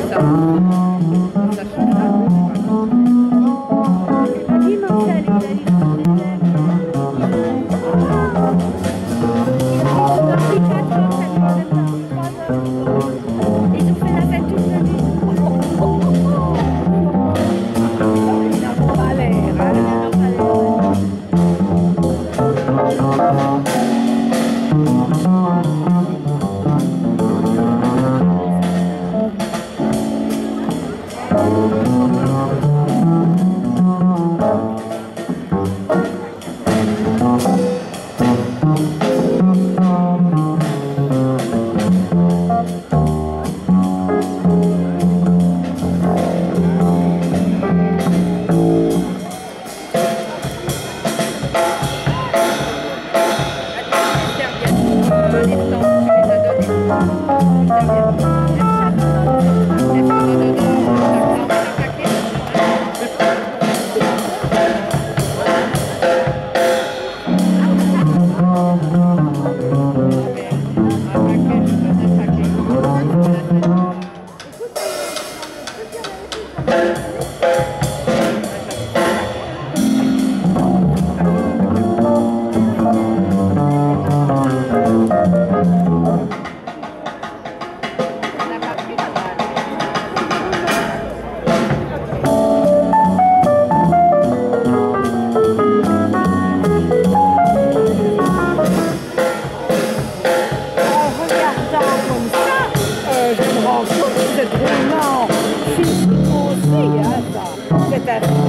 ça. Ça changera. Dis Marcel, il a dit ils ont fait la fête toute la nuit. Ils n'ont pas l'air, hein, ils n'ont pas C'est drôlement physique aussi, hein, ça.